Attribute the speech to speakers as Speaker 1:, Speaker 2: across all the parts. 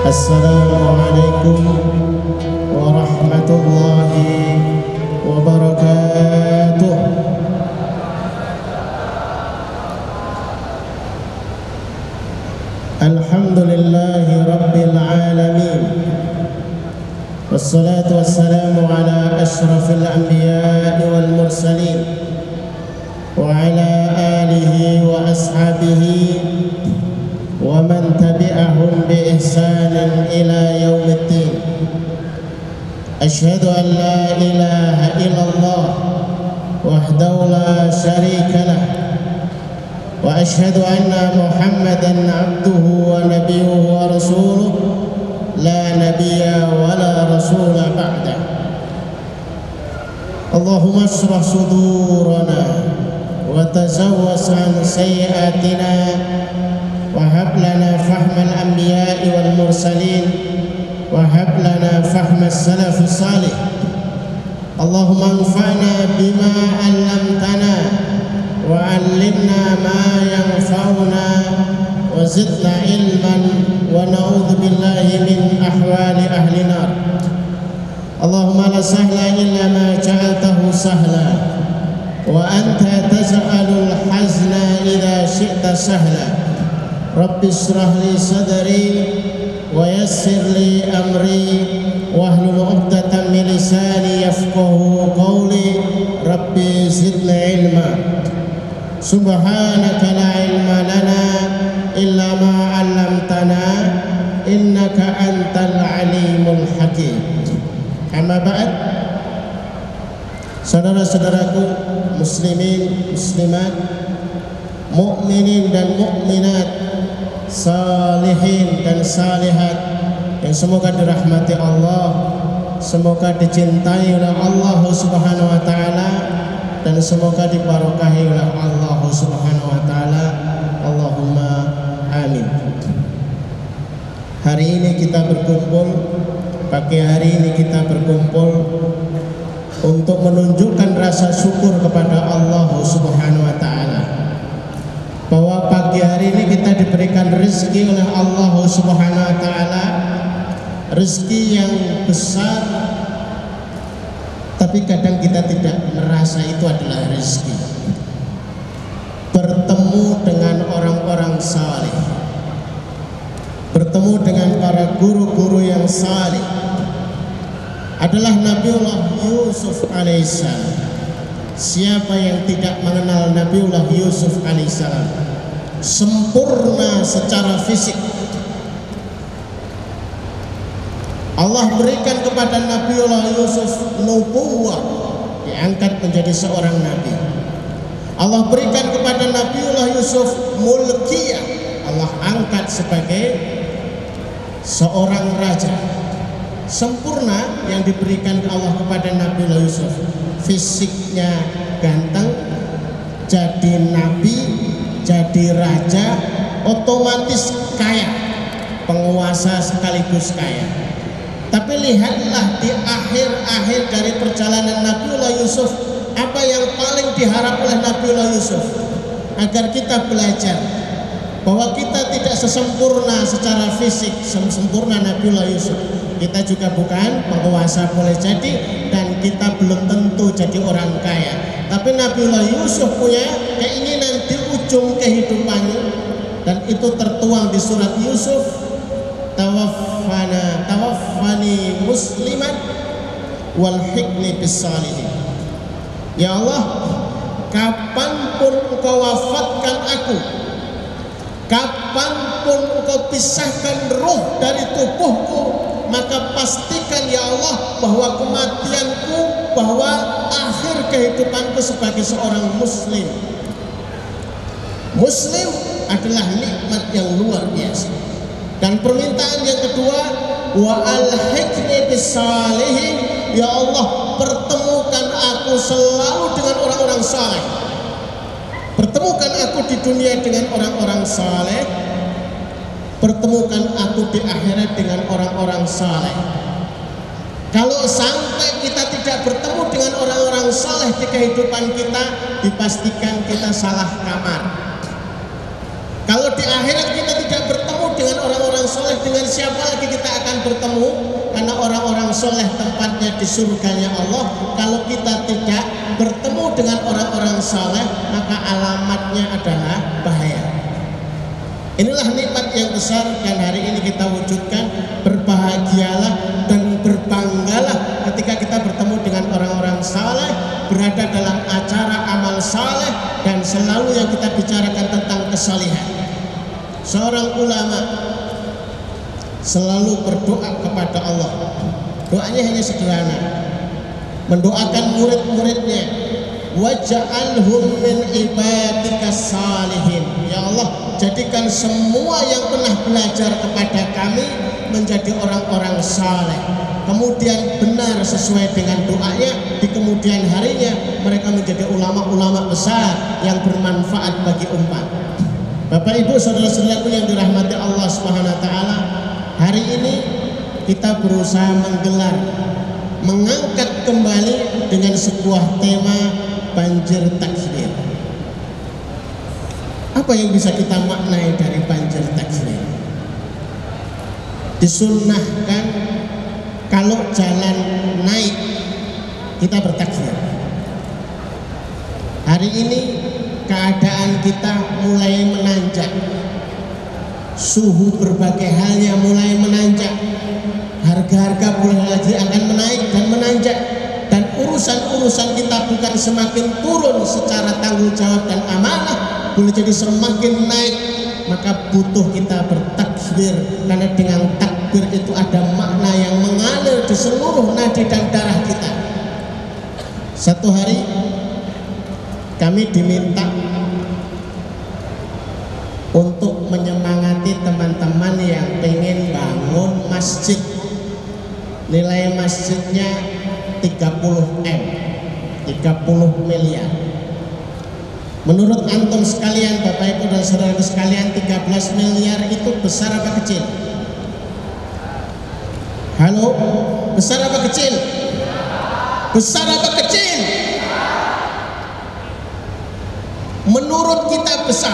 Speaker 1: Assalamualaikum warahmatullahi wabarakatuh. Alhamdulillahi rabbil alamin. Wassalatu wassalamu ala ashrafil anbiya'i wal mursalin wa ala alihi wa ashabihi wa man tabi'ahum bi ihsanin ila yaumiddin. Asyhadu an la ilaha illallah wahdahu la syarika lah wa asyhadu anna Muhammadan abduhu wa nabiyyuhu wa rasuluh la nabiyya wa la rasula ba'da. Allahumma ashrah sudurana wa tazawwas an sayyiatina wa hab lana fahmal anbiya'i wal mursalin wa hab lana fahmas salafus salih. Allahumma anfa'na bima 'allamtana wa 'allimna ma yanfa'una wa zidna ilman wa na'udzu billahi min ahwali ahli nar. Allahumma la sahla illa ma ja'altahu sahla wa anta taj'alul hazna idza syi'ta sahla. Rabbi shrah li sadri wa yassir li amri wahlul 'uqdatam min lisani yafqahu qawli. Rabbi zidni ilma. Subhanaka la ilma lana illa ma 'allamtana innaka antal alimul hakim. Amma ba'd. Saudara-saudaraku muslimin muslimat, mukminin dan mukminat, salihin dan salihat yang semoga dirahmati Allah, semoga dicintai oleh Allah Subhanahu wa taala, dan semoga diberkahi oleh Allah Subhanahu wa taala. Allahumma amin. Hari ini kita berkumpul, pagi hari ini kita berkumpul untuk menunjukkan rasa syukur kepada Allah Subhanahu wa taala, bahwa pagi hari ini kita diberikan rezeki oleh Allah Subhanahu wa taala, rezeki yang besar, tapi kadang kita tidak merasa itu adalah rezeki. Bertemu dengan orang-orang saleh, bertemu dengan para guru-guru yang saleh, adalah Nabiullah Yusuf alaihissalam. Siapa yang tidak mengenal Nabiullah Yusuf alaihissalam? Sempurna secara fisik. Allah berikan kepada Nabiullah Yusuf nubuwah, diangkat menjadi seorang nabi. Allah berikan kepada Nabiullah Yusuf mulkiyah, Allah angkat sebagai seorang raja. Sempurna yang diberikan Allah kepada Nabiullah Yusuf. Fisiknya ganteng, jadi nabi, jadi raja, otomatis kaya, penguasa sekaligus kaya. Tapi lihatlah di akhir-akhir dari perjalanan Nabiullah Yusuf, apa yang paling diharap oleh Nabiullah Yusuf? Agar kita belajar bahwa kita tidak sesempurna secara fisik sempurna Nabiullah Yusuf. Kita juga bukan penguasa boleh jadi, dan kita belum tentu jadi orang kaya. Tapi Nabiullah Yusuf punya keinginan di ujung kehidupannya, dan itu tertuang di surat Yusuf. Tawaffani musliman wal hikni bis salihin. Ya Allah, kapanpun engkau wafatkan aku, kapanpun engkau pisahkan roh dari tubuhku, maka pastikan ya Allah bahwa kematianku, bahwa akhir kehidupanku sebagai seorang muslim. Muslim adalah nikmat yang luar biasa. Dan permintaan yang kedua, wa alhiqni bisalihin, ya Allah pertemukan aku selalu dengan orang-orang saleh. Pertemukan aku di dunia dengan orang-orang saleh, pertemukan aku di akhirat dengan orang-orang saleh. Kalau sampai kita tidak bertemu dengan orang-orang saleh di kehidupan kita, dipastikan kita salah kamar. Kalau di akhirat kita tidak bertemu dengan orang-orang soleh, dengan siapa lagi kita akan bertemu? Karena orang-orang soleh tempatnya di surganya Allah. Kalau kita tidak bertemu dengan orang-orang soleh, maka alamatnya adalah bahaya. Inilah nikmat yang besar dan hari ini kita wujudkan. Berbahagialah dan berbanggalah ketika kita bertemu dengan orang-orang saleh, berada dalam acara amal saleh, dan selalu yang kita bicarakan tentang kesalehan. Seorang ulama selalu berdoa kepada Allah. Doanya hanya sederhana, mendoakan murid-muridnya, waj'alhum min ibadikas salihin. Ya Allah, jadikan semua yang pernah belajar kepada kami menjadi orang-orang saleh. Kemudian benar sesuai dengan doanya, di kemudian harinya mereka menjadi ulama-ulama besar yang bermanfaat bagi umat. Bapak Ibu saudara-saudaraku yang dirahmati Allah Subhanahu wa taala, hari ini kita berusaha mengangkat kembali dengan sebuah tema banjir takfir. Apa yang bisa kita maknai dari banjir takfir? Disunnahkan kalau jalan naik kita bertakfir. Hari ini keadaan kita mulai menanjak, suhu berbagai halnya mulai menanjak, harga-harga mulai lagi akan menaik dan menanjak, dan urusan-urusan kita bukan semakin turun secara tanggung jawab dan amanah, boleh jadi semakin naik. Maka butuh kita bertakbir, karena dengan takbir itu ada makna yang mengalir di seluruh nadi dan darah kita. Satu hari kami diminta untuk menyemangati teman-teman yang pengen bangun masjid. Nilai masjidnya 30 miliar. Menurut antum sekalian, Bapak Ibu dan saudara sekalian, 13 miliar itu besar apa kecil? Halo, besar apa kecil? Besar apa kecil? Menurut kita besar.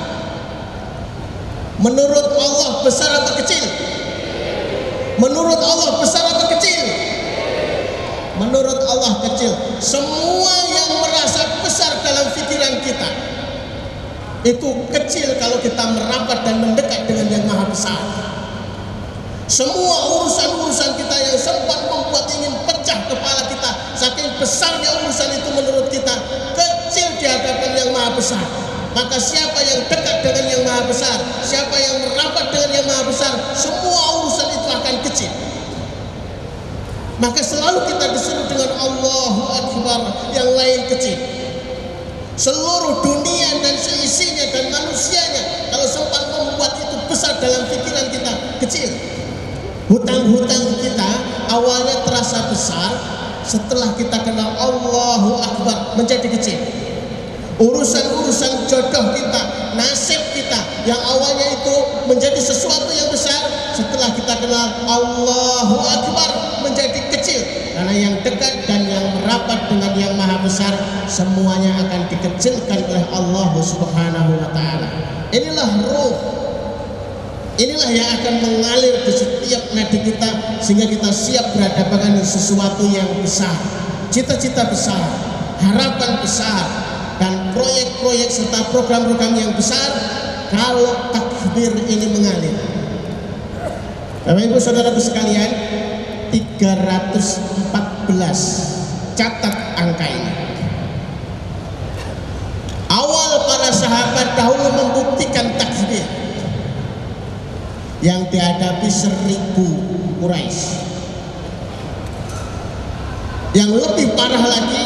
Speaker 1: Menurut Allah besar apa kecil? Menurut Allah besar apa kecil? Menurut Allah kecil. Semua yang merasa besar dalam pikiran kita itu kecil kalau kita merapat dan mendekat dengan yang maha besar. Semua urusan-urusan kita yang sempat membuat ingin pecah kepala kita, saking besarnya urusan itu menurut kita, kecil di hadapan yang maha besar. Maka siapa yang dekat dengan yang maha besar, siapa yang merapat dengan yang maha besar, semua urusan itu akan kecil. Maka selalu kita disuruh dengan Allahu Akbar, yang lain kecil. Seluruh dunia dan seisinya dan manusianya, kalau sempat membuat itu besar dalam pikiran kita, kecil. Hutang-hutang kita awalnya terasa besar, setelah kita kenal Allahu Akbar menjadi kecil. Urusan-urusan jodoh kita, nasib kita yang awalnya itu menjadi sesuatu yang besar, setelah kita kenal Allahu Akbar menjadi kecil. Karena yang dekat dan yang merapat dengan yang maha besar, semuanya akan dikecilkan oleh Allah Subhanahu wa ta'ala. Inilah ruh, inilah yang akan mengalir di setiap nadi kita, sehingga kita siap berhadapan dengan sesuatu yang besar, cita-cita besar, harapan besar, dan proyek-proyek serta program-program yang besar kalau takbir ini mengalir. Bapak Ibu saudaraku sekalian, 314, catat angka ini. Awal para sahabat dahulu membuktikan takbir yang dihadapi 1000 Quraisy. Yang lebih parah lagi,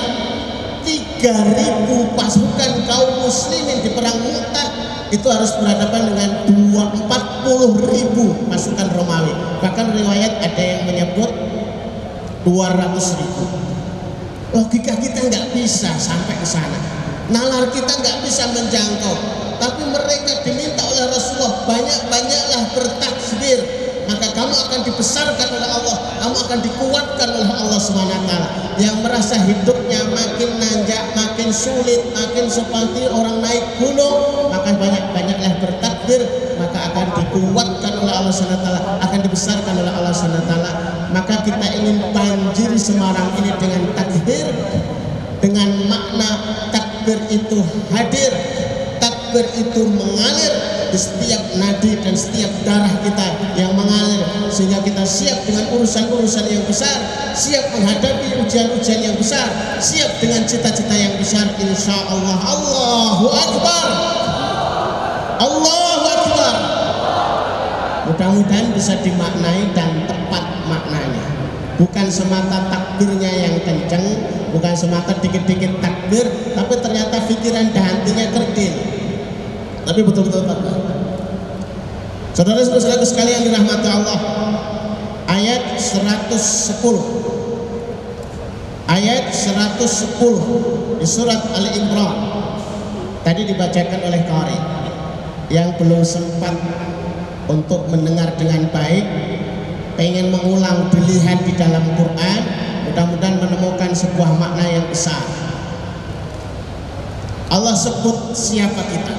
Speaker 1: 3.000 pasukan kaum muslimin di perang Mu'tah itu harus berhadapan dengan 40.000 pasukan Romawi. Bahkan riwayat ada yang menyebut 200.000. Logika kita nggak bisa sampai ke sana, nalar kita nggak bisa menjangkau. Tapi mereka diminta oleh Rasulullah, banyak-banyaklah bertakbir, maka kamu akan dibesarkan oleh Allah, kamu akan dikuatkan oleh Allah SWT. Yang merasa hidupnya makin nanjak, makin sulit, makin seperti orang naik gunung, maka banyak-banyaklah bertakbir, maka akan dikuatkan oleh Allah SWT, akan dibesarkan oleh Allah SWT. Maka kita ingin banjiri Semarang ini dengan takbir, dengan makna takbir itu hadir, takbir itu mengalir di setiap nadi dan setiap darah kita yang mengalir, sehingga kita siap dengan urusan-urusan yang besar, siap menghadapi ujian-ujian yang besar, siap dengan cita-cita yang besar, insya Allah. Allahu Akbar, Allahu Akbar. Mudah-mudahan bisa dimaknai dan tepat maknanya, bukan semata takbirnya yang kenceng, bukan semata dikit-dikit takbir tapi ternyata pikiran dan hatinya kerdil, tapi betul-betul takbir. Saudara-saudara sekalian dirahmati Allah, ayat 110, ayat 110 di surat Ali Imran tadi dibacakan oleh Qari. Yang belum sempat untuk mendengar dengan baik, pengen mengulang, dilihat di dalam Quran, mudah-mudahan menemukan sebuah makna yang besar. Allah sebut siapa kita,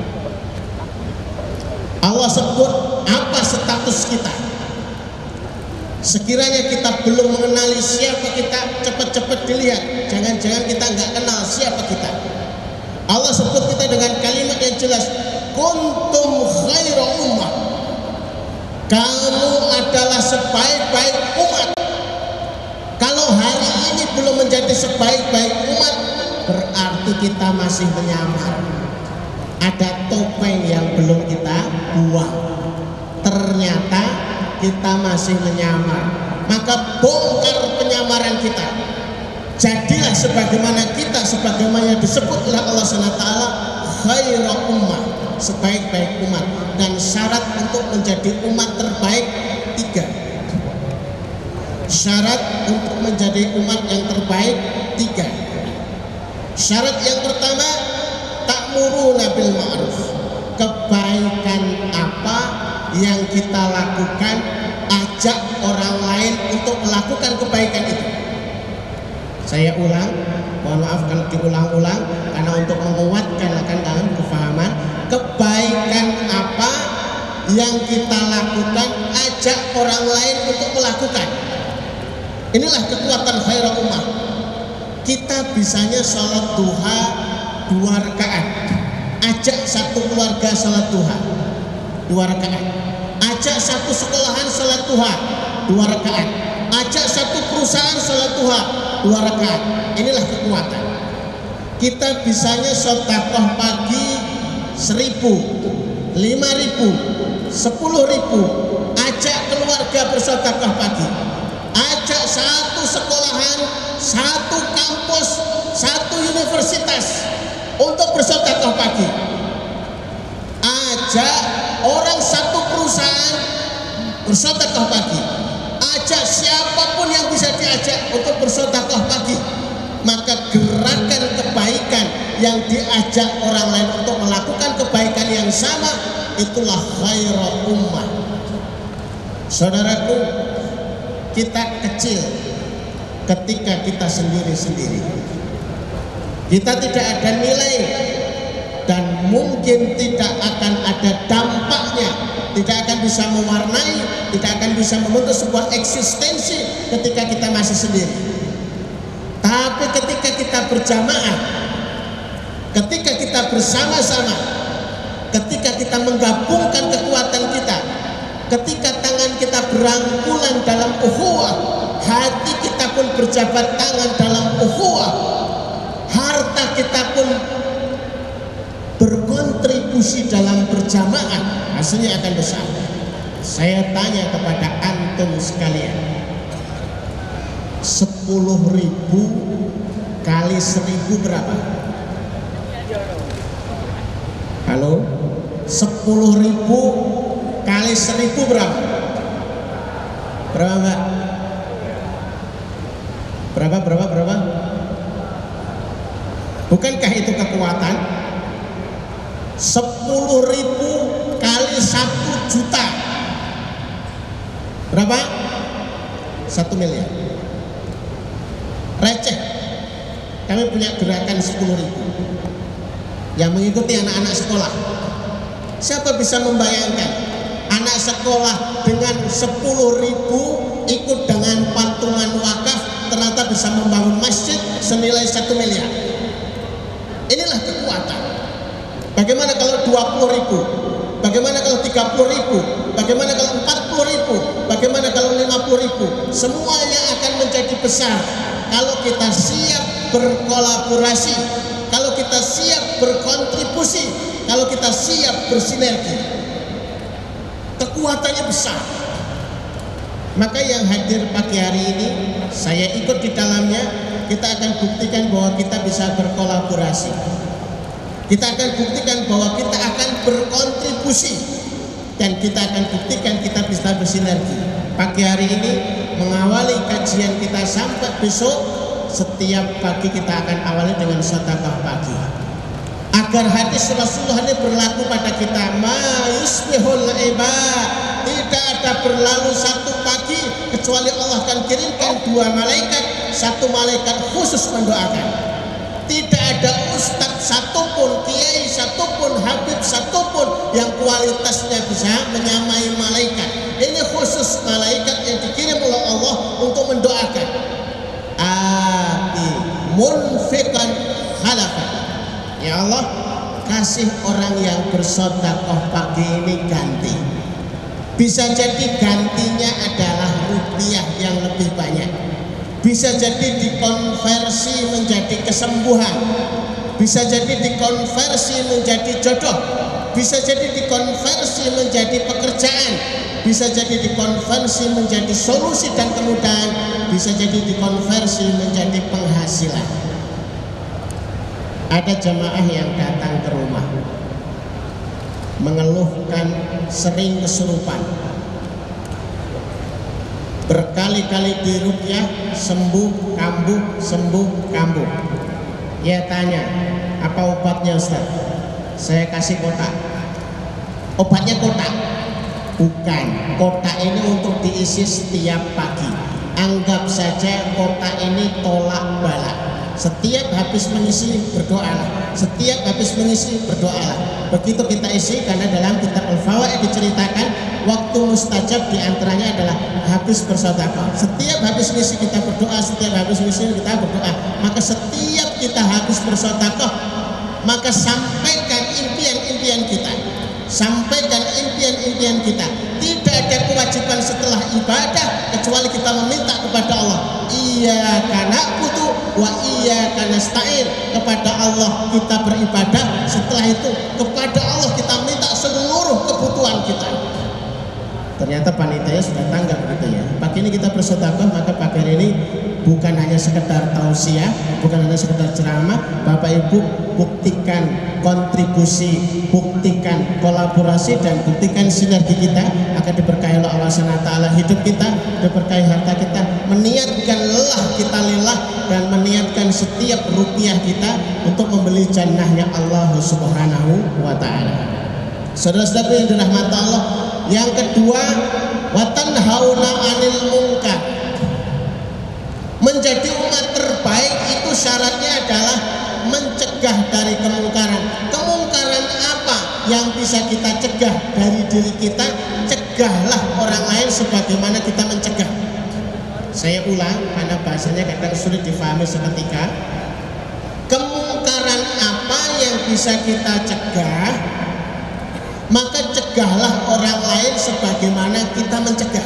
Speaker 1: Allah sebut apa status kita. Sekiranya kita belum mengenali siapa kita, cepat-cepat dilihat, jangan-jangan kita nggak kenal siapa kita. Allah sebut kita dengan kalimat yang jelas, kuntum khaira ummah, kamu adalah sebaik-baik umat. Kalau hari ini belum menjadi sebaik-baik umat, berarti kita masih menyamar. Ada topeng yang belum kita buang, ternyata kita masih menyamar. Maka bongkar penyamaran kita, jadilah sebagaimana kita, sebagaimana disebut oleh Allah SWT, khaira ummah, sebaik-baik umat. Dan syarat untuk menjadi umat terbaik 3. Syarat untuk menjadi umat yang terbaik 3. Syarat yang pertama, ta'muruna bil ma'ruf, kebaikan apa yang kita lakukan, ajak orang lain untuk melakukan kebaikan itu. Saya ulang, mohon maaf kalau diulang-ulang, karena untuk menguatkan akan dalam kefahaman. Kebaikan apa yang kita lakukan, ajak orang lain untuk melakukan. Inilah kekuatan khairul ummah. Kita bisanya sholat duha 2 rakaat, ajak satu keluarga sholat duha 2 rakaat, ajak satu sekolahan sholat duha 2 rakaat, ajak satu perusahaan sholat duha 2 rakaat. Inilah kekuatan. Kita bisanya sedekah pagi 1.000, 5.000, 10.000, ajak keluarga bersedekah pagi, ajak satu sekolahan, satu kampus, satu universitas untuk bersedekah pagi, ajak orang satu perusahaan bersedekah pagi, ajak siapapun yang bisa diajak untuk bersedekah pagi. Maka gerakan kebaikan yang diajak orang lain untuk melakukan kebaikan yang sama, itulah khairul ummah. Saudaraku, kita kecil ketika kita sendiri-sendiri, kita tidak ada nilai dan mungkin tidak akan ada dampaknya, tidak akan bisa mewarnai, tidak akan bisa membentuk sebuah eksistensi ketika kita masih sendiri. Tapi ketika kita berjamaah, ketika kita bersama-sama, ketika kita menggabungkan kekuatan kita, ketika tangan kita berangkulan dalam ukhuwah, hati kita pun berjabat tangan dalam ukhuwah, harta kita pun berkontribusi dalam berjamaah, hasilnya akan besar. Saya tanya kepada antum sekalian, 10.000 kali 1.000 berapa? Halo? 10.000 kali 1.000 berapa? Berapa, Mbak? Berapa? Bukankah itu kekuatan? 10.000 kali 1 juta berapa? 1 miliar. Receh. Kami punya gerakan 10.000 yang mengikuti anak-anak sekolah. Siapa bisa membayangkan anak sekolah dengan 10.000 ikut dengan patungan wakaf ternyata bisa membangun masjid senilai 1 miliar. Inilah kekuatan. Bagaimana kalau 20.000? Bagaimana kalau 30.000? Bagaimana kalau 40.000? Bagaimana kalau 50.000? Semuanya akan menjadi besar kalau kita siap berkolaborasi, kalau kita siap berkontribusi, kalau kita siap bersinergi. Kekuatannya besar. Maka yang hadir pagi hari ini, saya ikut di dalamnya. Kita akan buktikan bahwa kita bisa berkolaborasi. Kita akan buktikan bahwa kita akan berkontribusi, dan kita akan buktikan kita bisa bersinergi. Pagi hari ini mengawali kajian kita sampai besok, setiap pagi kita akan awali dengan sedekah pagi. Agar hadis Rasulullah ini berlaku pada kita. Ma yusbihul ibad, tidak ada berlalu satu pagi kecuali Allah akan kirimkan 2 malaikat, 1 malaikat khusus mendoakan. Tidak ada ustadz satupun, kiai satupun, habib satupun yang kualitasnya bisa menyamai malaikat. Ini khusus malaikat yang dikirim oleh Allah untuk mendoakan. Ati munfiqan khalafa. Ya Allah, kasih orang yang bersedekah pagi ini ganti. Bisa jadi gantinya adalah rupiah yang lebih banyak. Bisa jadi dikonversi menjadi kesembuhan, bisa jadi dikonversi menjadi jodoh, bisa jadi dikonversi menjadi pekerjaan, bisa jadi dikonversi menjadi solusi dan kemudahan, bisa jadi dikonversi menjadi penghasilan. Ada jamaah yang datang ke rumah mengeluhkan sering kesurupan, berkali-kali diruqyah, sembuh kambuh, sembuh kambuh. Ya tanya, apa obatnya Ustaz? Saya kasih kotak. Obatnya kotak? Bukan. Kotak ini untuk diisi setiap pagi. Anggap saja kotak ini tolak balak. Setiap habis mengisi berdoalah. Setiap habis mengisi berdoalah. Begitu kita isi, karena dalam kitab Al-Fawaid diceritakan waktu mustajab diantaranya adalah habis bersedekah. Setiap habis mengisi kita berdoa, setiap habis mengisi kita berdoa. Maka setiap kita habis bersedekah, maka sampaikan impian-impian kita, sampaikan impian-impian kita. Tidak ada kewajiban setelah ibadah kecuali kita meminta kepada Allah. Iyyaka na'budu wa iyyaka nasta'in. Kepada Allah kita beribadah, setelah itu kepada Allah kita minta seluruh kebutuhan kita. Ternyata panitia sudah tanggap gitu ya. Pagi ini kita bersedekah, maka pagi hari ini bukan hanya sekedar tausiah, bukan hanya sekedar ceramah. Bapak Ibu, buktikan kontribusi, buktikan kolaborasi, dan buktikan sinergi kita akan diberkahi oleh Allah SWT. Hidup kita diberkahi, harta kita, meniatkan lelah kita lillah, dan meniatkan setiap rupiah kita untuk membeli jannahnya Allah Subhanahu wa ta'ala. Saudara-saudara yang dirahmati Allah, yang kedua, watanhauna 'anil munkar. Menjadi umat terbaik itu syaratnya adalah mencegah dari kemungkaran. Kemungkaran apa yang bisa kita cegah dari diri kita? Cegahlah orang lain sebagaimana kita mencegah. Saya ulang karena bahasanya kadang sulit difahami seketika. Kemungkaran apa yang bisa kita cegah? Maka cegahlah orang lain sebagaimana kita mencegah.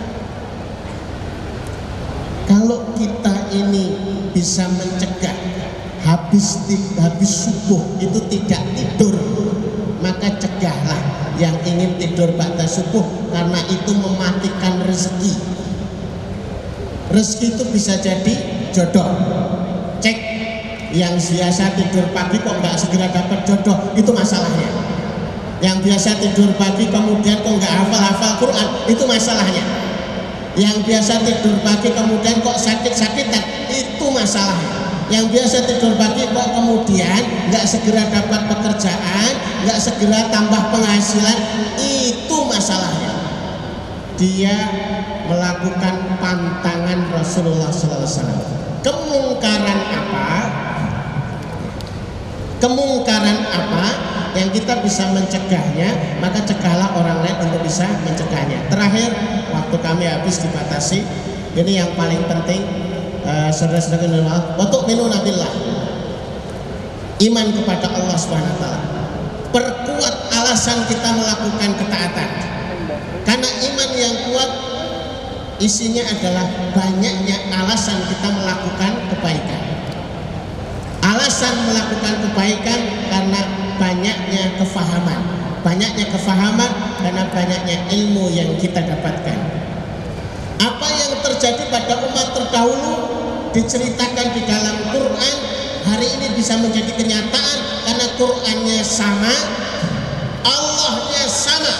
Speaker 1: Kalau kita ini bisa mencegah habis subuh itu tidak tidur, maka cegahlah yang ingin tidur ba'da subuh, karena itu mematikan rezeki. Rezeki itu bisa jadi jodoh. Cek yang biasa tidur pagi kok nggak segera dapat jodoh, itu masalahnya. Yang biasa tidur pagi kemudian kok nggak hafal Quran, itu masalahnya. Yang biasa tidur pagi kemudian kok sakit-sakitan, itu masalahnya. Yang biasa tidur pagi kok kemudian nggak segera dapat pekerjaan, nggak segera tambah penghasilan, itu masalahnya. Dia melakukan pantangan Rasulullah SAW. Kemungkaran apa? kemungkaran apa yang kita bisa mencegahnya, maka cegahlah orang lain untuk bisa mencegahnya. Terakhir, waktu kami habis dibatasi. Ini yang paling penting, saudara-saudara, wa tu'minuna billah, iman kepada Allah Subhanahu wa taala. Perkuat alasan kita melakukan ketaatan. Karena iman yang kuat isinya adalah banyaknya alasan kita melakukan kebaikan. Alasan melakukan kebaikan karena banyaknya kefahaman. Banyaknya kefahaman karena banyaknya ilmu yang kita dapatkan. Apa yang terjadi pada umat terdahulu diceritakan di dalam Quran, hari ini bisa menjadi kenyataan karena Qurannya sama, Allahnya sama.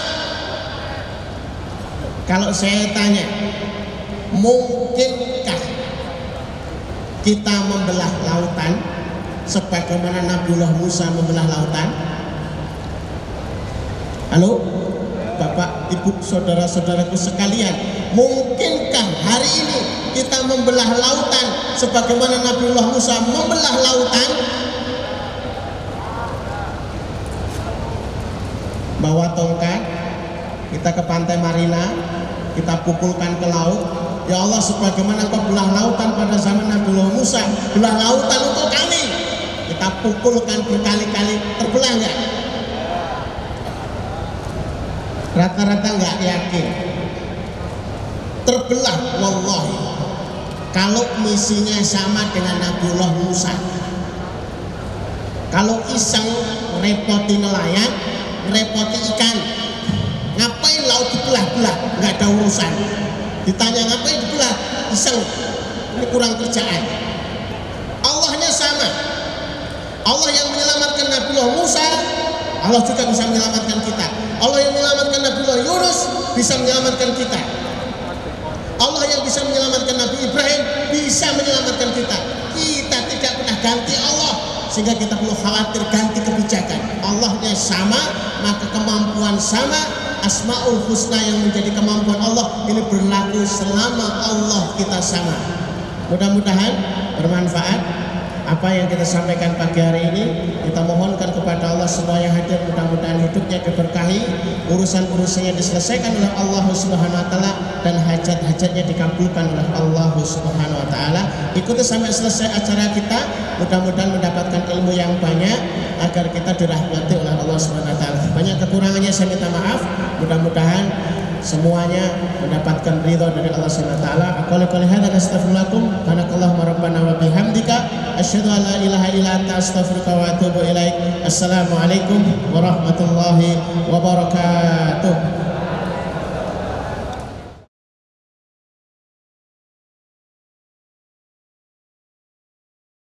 Speaker 1: Kalau saya tanya, mungkinkah kita membelah lautan sebagaimana Nabiullah Musa membelah lautan? Halo, Bapak, Ibu, saudara-saudaraku sekalian, mungkinkah hari ini kita membelah lautan sebagaimana Nabiullah Musa membelah lautan? Bawa tongkat, kita ke pantai Marina, kita pukulkan ke laut. Ya Allah, sebagaimana Engkau belah lautan pada zaman Nabiullah Musa, belah lautan untuk kami. Kita pukulkan berkali-kali, terbelah enggak? Rata-rata enggak yakin. Terbelah, wallahi. Kalau misinya sama dengan Nabiullah Musa. Kalau iseng repoti nelayan, repoti ikan, ngapain laut dibelah-belah? Enggak ada urusan. Ditanya ngapain dibelah? Iseng. Ini kurang kerjaan. Allahnya sama. Allah yang menyelamatkan Nabiullah Musa, Allah juga bisa menyelamatkan kita. Allah yang menyelamatkan Nabiullah Yunus bisa menyelamatkan kita. Allah yang bisa menyelamatkan Nabi Ibrahim bisa menyelamatkan kita. Kita tidak pernah ganti Allah, sehingga kita perlu khawatir ganti kebijakan. Allahnya sama, maka kemampuan sama. Asmaul Husna yang menjadi kemampuan Allah ini berlaku selama Allah kita sama. Mudah-mudahan bermanfaat apa yang kita sampaikan pagi hari ini. Kita mohonkan kepada Allah semua yang hadir, mudah-mudahan hidupnya diberkahi, urusan-urusannya diselesaikan oleh Allah Subhanahu wa taala, dan hajat-hajatnya dikabulkan oleh Allah Subhanahu wa taala. Ikuti sampai selesai acara kita, mudah-mudahan mendapatkan ilmu yang banyak agar kita dirahmati oleh Allah Subhanahu wa taala. Banyak kekurangannya saya minta maaf, mudah-mudahan semuanya mendapatkan ridha dari Allah Subhanahu wa taala. Aku qouli hadza astaghfirullakum wa rabbana wa bihamdika asyhadu an la ilaha illa anta astaghfiruka wa atubu ilaik. Assalamualaikum warahmatullahi wabarakatuh.